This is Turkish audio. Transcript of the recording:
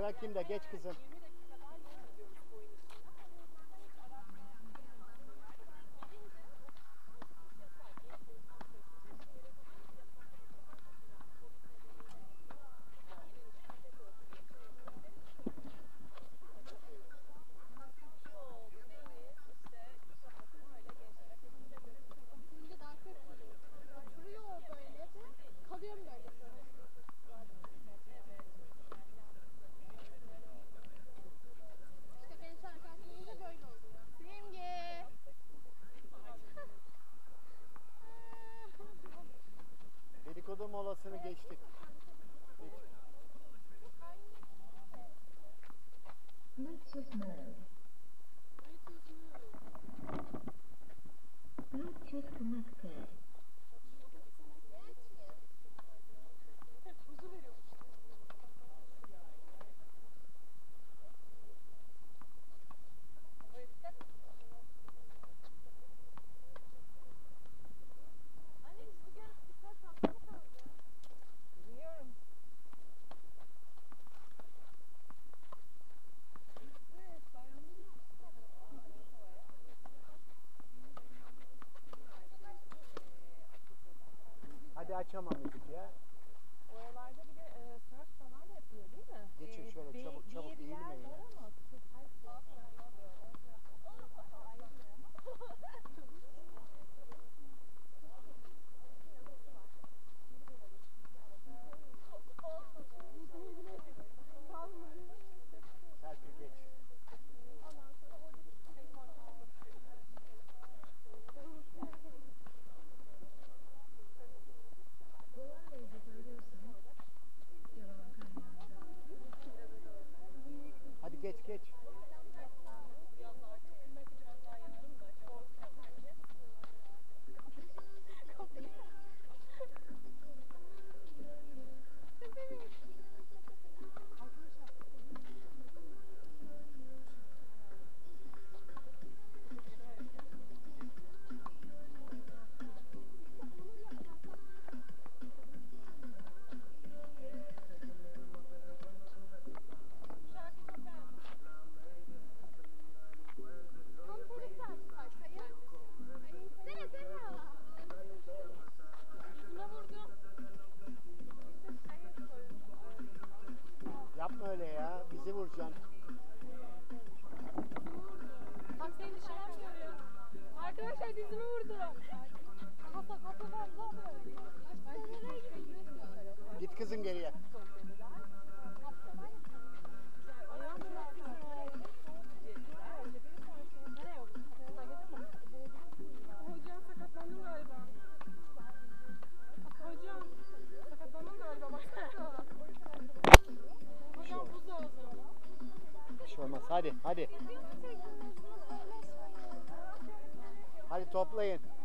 bırakayım da geç kızım. Dedikodu molasını geçtik. Bluetooth mode. Bluetooth connected. Hadi açamam müzik ya. Oralarda bir de surf falan da yapıyor değil mi? Geçin şöyle çabuk çabuk eğilmeyin ya. Serpil geç. Hadi geç geç. Yapma öyle ya. Bizi vuracaksın. Bak seni dışarı atıyor ya. Arkadaşlar dizimi vurdu. Kafa fazla. Git kızım geriye. Hocam sakatlandım galiba. Hocam sakatlandım galiba baksana. Hocam buz lazım. Bir şey olmaz. Hadi hadi. Hadi toplayın.